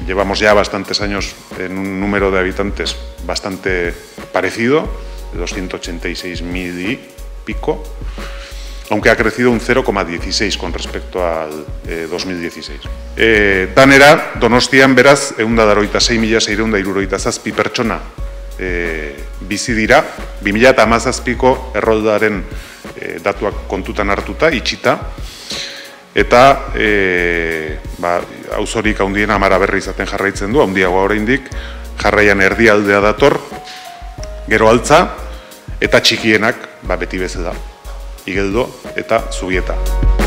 llevamos ya bastantes años en un número de habitantes bastante parecido, de 286.000 y pico, aunque ha crecido un 0,16 con respecto al 2016. Danera, Donostian beraz, 186.667 pertsona bizi dira, 2017ko erroldaren datuak kontutan hartuta, itxita, eta auzorik handiena Amaraberri izaten jarraitzen du, handiagoa oraindik, jarraian Erdialdea dator, gero Altza, eta txikienak, beti bezala, Igeldo eta Zubieta.